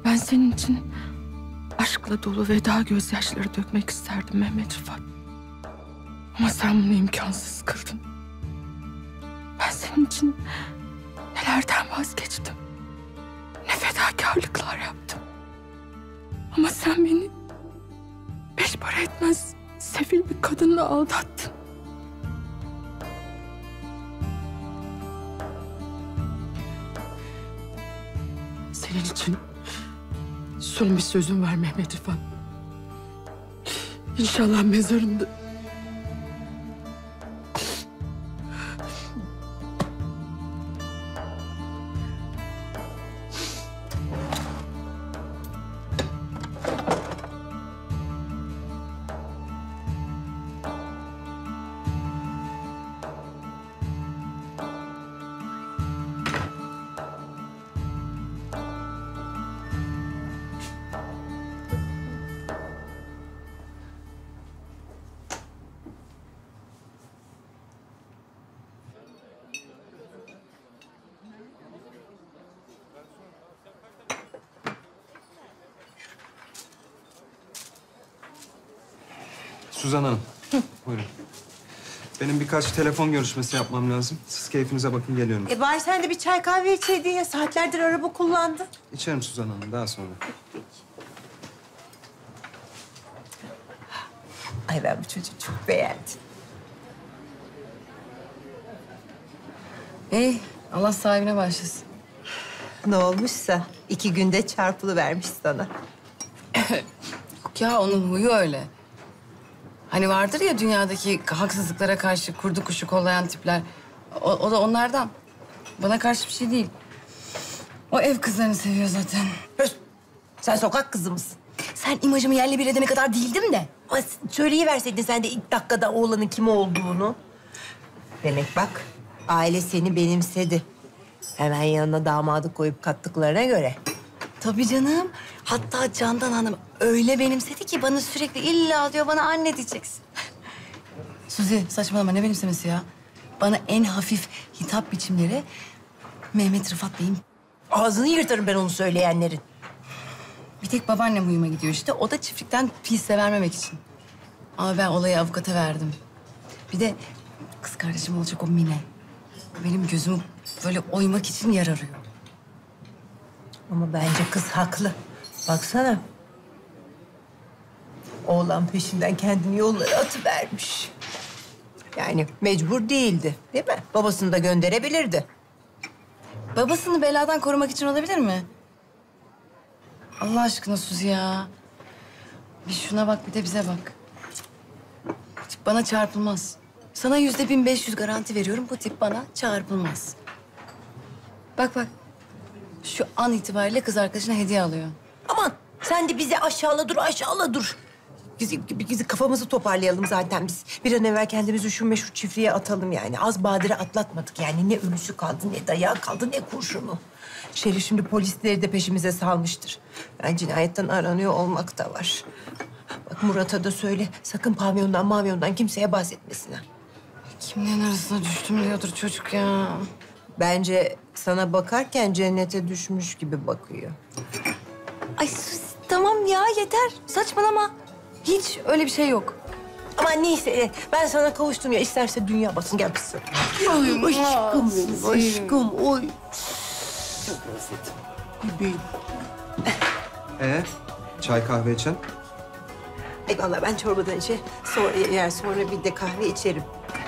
Ben senin için aşkla dolu veda gözyaşları dökmek isterdim Mehmet Rıfat. Ama sen bunu imkansız kıldın. Ben senin için nelerden vazgeçtim. Ne fedakarlıklar yaptım. Ama sen beni beş para etmez sefil bir kadınla aldattın. Senin için son bir sözüm var Mehmet Rıfat. İnşallah mezarında... Suzan Hanım, buyurun. Benim birkaç telefon görüşmesi yapmam lazım. Siz keyfinize bakın, geliyorum. Bari sen de bir çay kahve içeydin ya. Saatlerdir araba kullandın. İçerim Suzan Hanım, daha sonra. Ay ben bu çocuğu çok beğendim. İyi, Allah sahibine başlasın. Ne olmuşsa 2 günde çarpılıvermiş sana. Yok ya, onun huyu öyle. Hani vardır ya dünyadaki haksızlıklara karşı kurdu kuşu kollayan tipler. O da onlardan. Bana karşı bir şey değil. O ev kızlarını seviyor zaten. Höst! Sen sokak kızı mısın? Sen imajımı yerle bir edene kadar değildim de. Ama söyleyiverseydin sen de ilk dakikada oğlanın kim olduğunu. Demek bak, aile seni benimsedi. Hemen yanına damadı koyup kattıklarına göre. Tabii canım. Hatta Candan Hanım öyle benimsedi ki bana sürekli illa diyor bana anne diyeceksin. Suzi saçmalama, ne benimsemesi ya? Bana en hafif hitap biçimleri Mehmet Rıfat Bey'in. Ağzını yırtarım ben onu söyleyenlerin. Bir tek babaannem huyuma gidiyor işte. O da çiftlikten piyse vermemek için. Ama ben olayı avukata verdim. Bir de kız kardeşim olacak o Mine. Benim gözümü böyle oymak için yer arıyor. Ama bence kız haklı. Baksana. Oğlan peşinden kendini yollara atıvermiş. Yani mecbur değildi, değil mi? Babasını da gönderebilirdi. Babasını beladan korumak için olabilir mi? Allah aşkına Suzi ya. Bir şuna bak, bir de bize bak. Bu tip bana çarpılmaz. Sana %1500 garanti veriyorum, bu tip bana çarpılmaz. Bak bak. Şu an itibariyle kız arkadaşına hediye alıyor. Aman sen de bizi aşağıla dur, aşağıla dur. Bizi kafamızı toparlayalım zaten biz. Bir an evvel kendimizi şu meşhur çiftliğe atalım yani. Az badire atlatmadık yani. Ne ölüsü kaldı, ne dayağı kaldı, ne kurşunu. Şerif şimdi polisleri de peşimize salmıştır. Yani cinayetten aranıyor olmak da var. Bak Murat'a da söyle, sakın pavyondan kimseye bahsetmesin ha. Kimlerin arasına düştüm diyordur çocuk ya. Bence sana bakarken cennete düşmüş gibi bakıyor. Ay Suzi tamam ya, yeter. Saçmalama. Hiç öyle bir şey yok. Ama neyse ben sana kavuştum ya. İsterse dünya basın gel kızım. Ay aşkım benim aşkım. Oy. Çok özledim. Bebeğim. Çay kahve içen? Ay vallahi ben çorbadan içe sonra yer sonra bir de kahve içerim.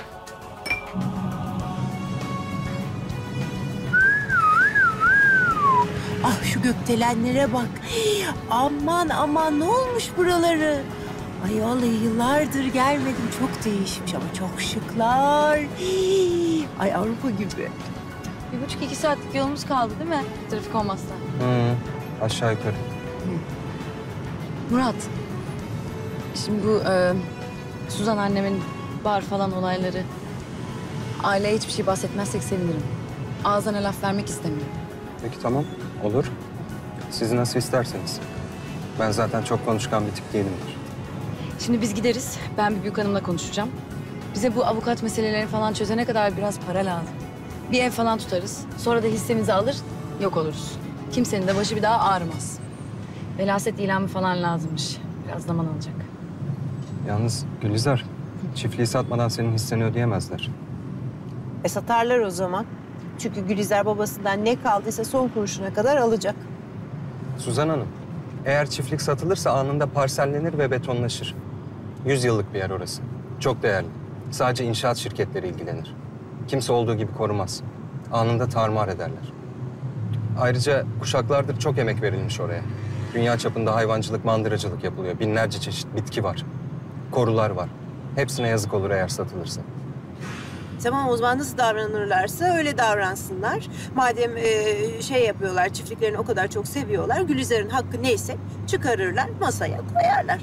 Ah şu gökdelenlere bak. Aman aman ne olmuş buraları? Ay vallahi yıllardır gelmedim. Çok değişmiş ama çok şıklar. Ay Avrupa gibi. 1,5-2 saatlik yolumuz kaldı değil mi? Trafik olmazsa. Aşağı yukarı. Murat. Şimdi bu Suzan annemin bar falan olayları. Aileye hiçbir şey bahsetmezsek sevinirim. Ağzına laf vermek istemiyorum. Peki tamam, olur. Siz nasıl isterseniz. Ben zaten çok konuşkan bir tip değilimdir. Şimdi biz gideriz. Ben bir büyük hanımla konuşacağım. Bize bu avukat meselelerini falan çözene kadar biraz para lazım. Bir ev falan tutarız. Sonra da hissemizi alır, yok oluruz. Kimsenin de başı bir daha ağrımaz. Velaset ilamı falan lazımmış. Biraz zaman alacak. Yalnız Gülizar, çiftliği satmadan senin hisseni ödeyemezler. Satarlar o zaman. Çünkü Gülizar babasından ne kaldıysa son kuruşuna kadar alacak. Suzan Hanım, eğer çiftlik satılırsa anında parsellenir ve betonlaşır. 100 yıllık bir yer orası. Çok değerli. Sadece inşaat şirketleri ilgilenir. Kimse olduğu gibi korumaz. Anında tarumar ederler. Ayrıca kuşaklardır çok emek verilmiş oraya. Dünya çapında hayvancılık, mandıracılık yapılıyor. Binlerce çeşit bitki var. Korular var. Hepsine yazık olur eğer satılırsa. Tamam, o zaman nasıl davranırlarsa öyle davransınlar. Madem şey yapıyorlar, çiftliklerini o kadar çok seviyorlar, Gülizar'ın hakkı neyse çıkarırlar, masaya koyarlar.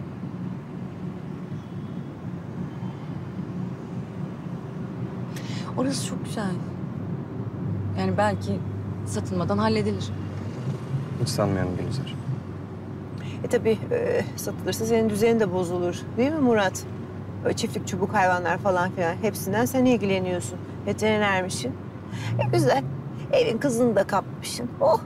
Orası çok güzel. Yani belki satılmadan halledilir. Hiç sanmıyorum Gülizar. Tabii satılırsa senin düzenin de bozulur. Değil mi Murat? Çiftlik, çubuk hayvanlar falan filan hepsinden sen ilgileniyorsun. Veterinermişsin. Güzel. Evin kızını da kapmışsın. Oh!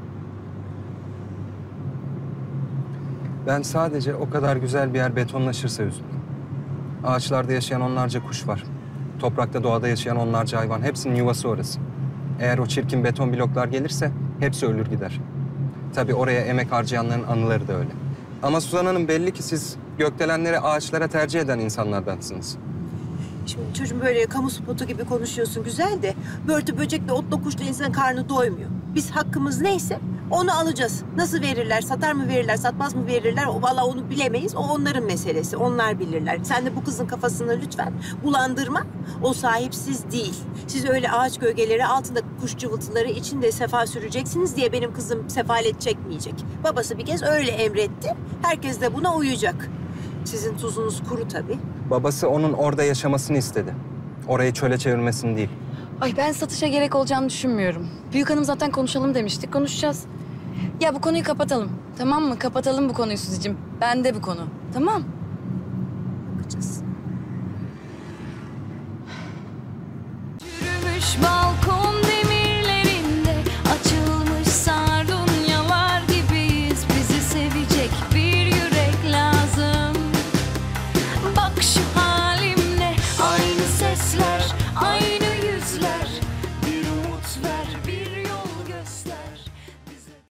Ben sadece o kadar güzel bir yer betonlaşırsa üzüldüm. Ağaçlarda yaşayan onlarca kuş var. Toprakta, doğada yaşayan onlarca hayvan. Hepsinin yuvası orası. Eğer o çirkin beton bloklar gelirse hepsi ölür gider. Tabii oraya emek harcayanların anıları da öyle. Ama Suzan Hanım, belli ki siz gökdelenleri ağaçlara tercih eden insanlardansınız. Şimdi çocuğum böyle kamu spotu gibi konuşuyorsun güzel de... ...börtü böcekle otla kuşla insanın karnı doymuyor. Biz hakkımız neyse onu alacağız. Nasıl verirler, satar mı verirler, satmaz mı verirler... ...vallahi onu bilemeyiz. O onların meselesi, onlar bilirler. Sen de bu kızın kafasını lütfen bulandırma. O sahipsiz değil. Siz öyle ağaç gölgeleri altında kuş cıvıltıları içinde sefa süreceksiniz diye... ...benim kızım sefalet çekmeyecek. Babası bir kez öyle emretti. Herkes de buna uyacak. Sizin tuzunuz kuru tabii. Babası onun orada yaşamasını istedi. Orayı çöle çevirmesini değil. Ay ben satışa gerek olacağını düşünmüyorum. Büyük hanım zaten konuşalım demiştik. Konuşacağız. Ya bu konuyu kapatalım. Tamam mı? Kapatalım bu konuyu Suzi'cim. Bende bu konu. Tamam. Bakacağız. Yürümüş balkon